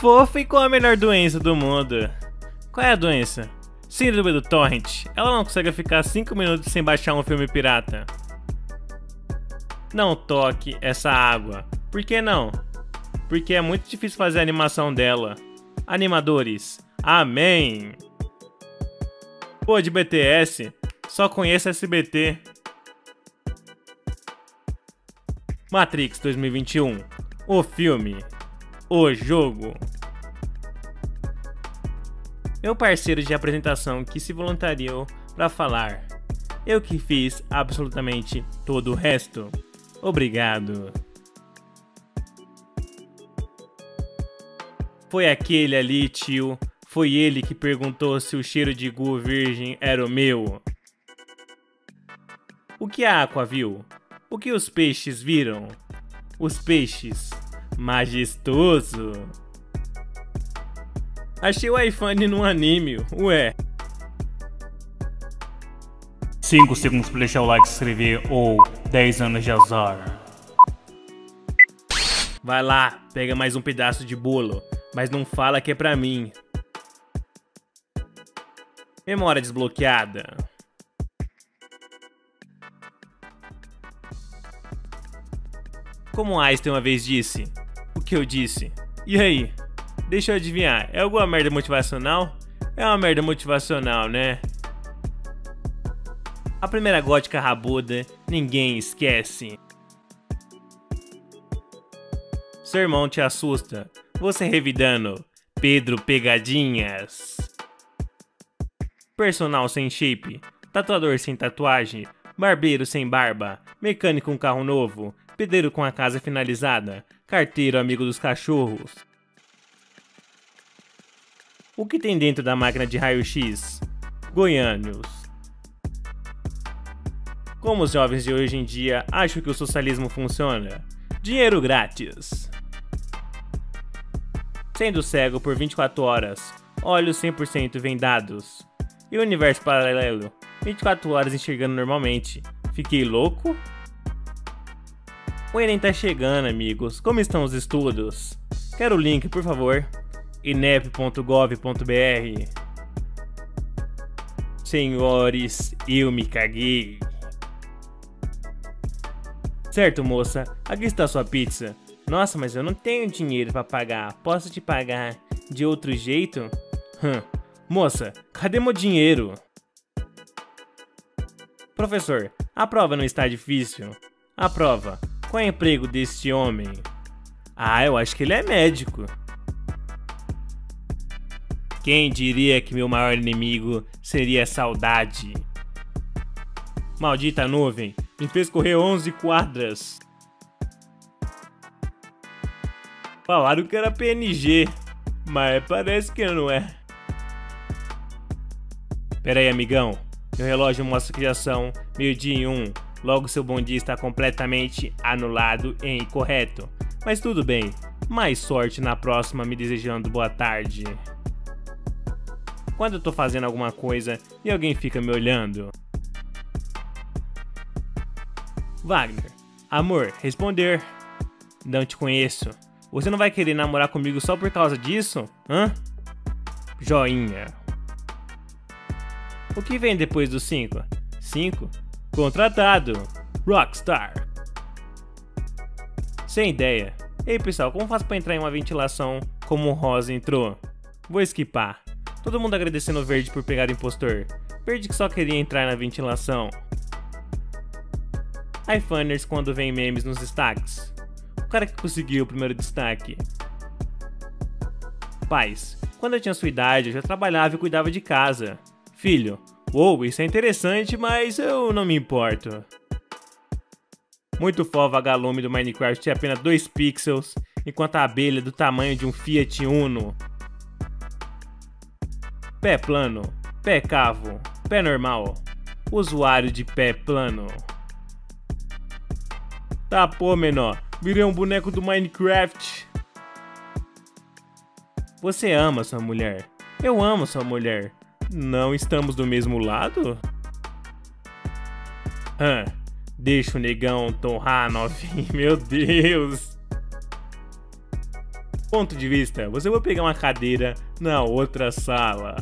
Fofa e com a melhor doença do mundo. Qual é a doença? Síndrome do Torrent. Ela não consegue ficar 5 minutos sem baixar um filme pirata. Não toque essa água. Por que não? Porque é muito difícil fazer a animação dela. Animadores, amém! Pô, de BTS, só conheço SBT. Matrix 2021. O filme. O jogo. Meu parceiro de apresentação que se voluntariou para falar. Eu que fiz absolutamente todo o resto. Obrigado. Foi aquele ali, tio. Foi ele que perguntou se o cheiro de gu virgem era o meu. O que a Aqua viu? O que os peixes viram? Os peixes. Majestoso. Achei o iPhone num anime, ué. 5 segundos para deixar o like, se inscrever ou 10 anos de azar. Vai lá, pega mais um pedaço de bolo, mas não fala que é pra mim. Memória desbloqueada. Como Einstein uma vez disse, o que eu disse? E aí? Deixa eu adivinhar, é alguma merda motivacional? É uma merda motivacional, né? A primeira gótica rabuda, ninguém esquece. Seu irmão te assusta, você revidando, Pedro Pegadinhas. Personal sem shape, tatuador sem tatuagem, barbeiro sem barba, mecânico com carro novo, pedreiro com a casa finalizada, carteiro amigo dos cachorros. O que tem dentro da máquina de raio-x? Goiânios. Como os jovens de hoje em dia acham que o socialismo funciona? Dinheiro grátis. Sendo cego por 24 horas, olhos 100% vendados. E o universo paralelo, 24 horas enxergando normalmente. Fiquei louco? O Enem tá chegando, amigos. Como estão os estudos? Quero o link, por favor. inep.gov.br. Senhores, eu me caguei. Certo, moça, aqui está sua pizza. Nossa, mas eu não tenho dinheiro para pagar. Posso te pagar de outro jeito? Moça, cadê meu dinheiro? Professor, a prova não está difícil. A prova, qual é o emprego deste homem? Ah, eu acho que ele é médico. Quem diria que meu maior inimigo seria a saudade? Maldita nuvem, me fez correr 11 quadras. Falaram que era PNG, mas parece que não é. Pera aí, amigão. Meu relógio mostra que já são 12:01. Logo seu bom dia está completamente anulado e incorreto. Mas tudo bem. Mais sorte na próxima, me desejando boa tarde. Quando eu tô fazendo alguma coisa e alguém fica me olhando. Wagner. Amor, responder. Não te conheço. Você não vai querer namorar comigo só por causa disso? Hã? Joinha. O que vem depois do 5? 5? Contratado. Rockstar. Sem ideia. Ei pessoal, como faço pra entrar em uma ventilação como o Rosa entrou? Vou esquipar. Todo mundo agradecendo o Verde por pegar o impostor. Verde que só queria entrar na ventilação. iPhoners quando vem memes nos destaques. O cara que conseguiu o primeiro destaque. Pais, quando eu tinha sua idade eu já trabalhava e cuidava de casa. Filho, uou, isso é interessante, mas eu não me importo. Muito fó vagalume do Minecraft tinha apenas 2 pixels, enquanto a abelha é do tamanho de um Fiat Uno. Pé plano, pé cavo, pé normal. Usuário de pé plano. Tá pô, menor, virei um boneco do Minecraft. Você ama sua mulher. Eu amo sua mulher. Não estamos do mesmo lado? Deixa o negão torrar novinho, meu Deus. Ponto de vista, você vai pegar uma cadeira na outra sala.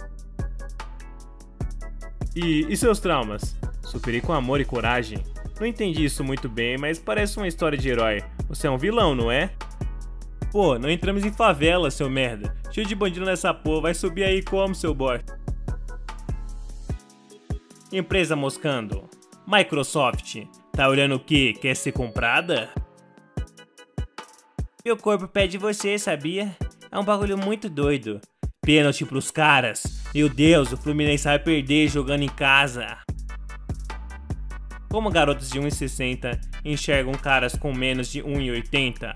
E seus traumas? Superei com amor e coragem. Não entendi isso muito bem, mas parece uma história de herói. Você é um vilão, não é? Pô, não entramos em favela, seu merda. Cheio de bandido nessa porra, vai subir aí como, seu bosta? Empresa moscando. Microsoft, tá olhando o quê? Quer ser comprada? Meu corpo pede você, sabia? É um bagulho muito doido. Pênalti pros caras. Meu Deus, o Fluminense vai perder jogando em casa. Como garotos de 1,60 enxergam caras com menos de 1,80?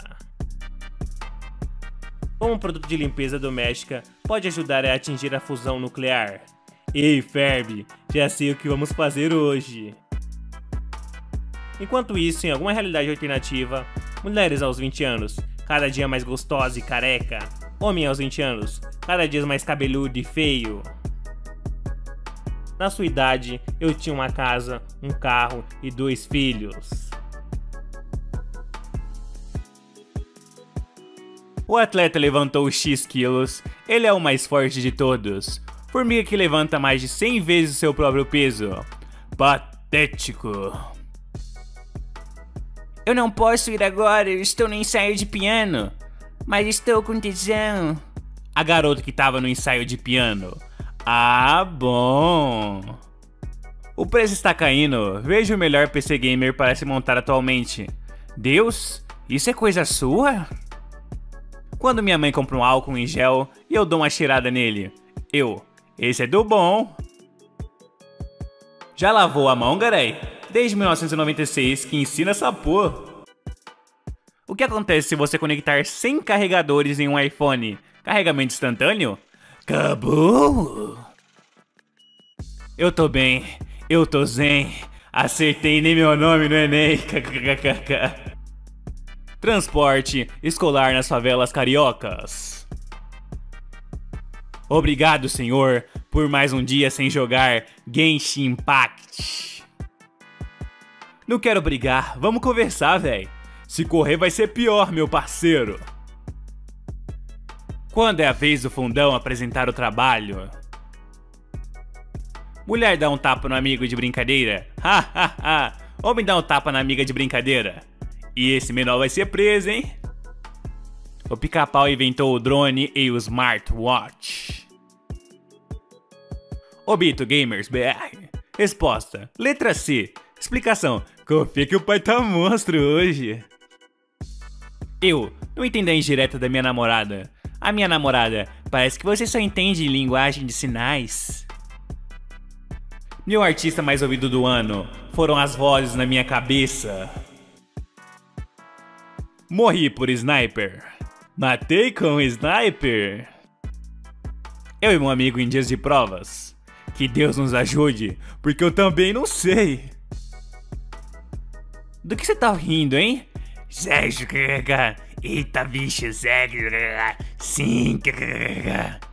Como um produto de limpeza doméstica pode ajudar a atingir a fusão nuclear? Ei, Ferb, já sei o que vamos fazer hoje. Enquanto isso, em alguma realidade alternativa, mulheres aos 20 anos, cada dia mais gostosa e careca. Homem aos 20 anos, cada dia mais cabeludo e feio. Na sua idade, eu tinha uma casa, um carro e 2 filhos. O atleta levantou X quilos, ele é o mais forte de todos. Formiga que levanta mais de 100 vezes o seu próprio peso. Patético. Eu não posso ir agora, eu estou no ensaio de piano. Mas estou com tesão. A garota que estava no ensaio de piano. Ah, bom. O preço está caindo. Veja o melhor PC gamer para se montar atualmente. Deus, isso é coisa sua? Quando minha mãe compra um álcool em gel e eu dou uma cheirada nele. Esse é do bom. Já lavou a mão, garay? Desde 1996 que ensina essa porra. O que acontece se você conectar 100 carregadores em um iPhone? Carregamento instantâneo? Acabou! Eu tô bem, eu tô zen. Acertei nem meu nome no Enem. Transporte escolar nas favelas cariocas. Obrigado, senhor, por mais um dia sem jogar Genshin Impact. Não quero brigar, vamos conversar, véi. Se correr vai ser pior, meu parceiro. Quando é a vez do fundão apresentar o trabalho? Mulher dá um tapa no amigo de brincadeira? Ha. Homem dá um tapa na amiga de brincadeira? E esse menor vai ser preso, hein? O Pica-Pau inventou o drone e o smartwatch. Obito Gamers BR. Resposta: letra C. Explicação: confia que o pai tá monstro hoje. Eu não entendo a indireta da minha namorada. A minha namorada, parece que você só entende linguagem de sinais. Meu artista mais ouvido do ano foram as vozes na minha cabeça. Morri por sniper. Matei com sniper. Eu e meu amigo em dias de provas. Que Deus nos ajude, porque eu também não sei. Do que você tá rindo, hein? Sérgio, eita bicho, Sérgio, sim,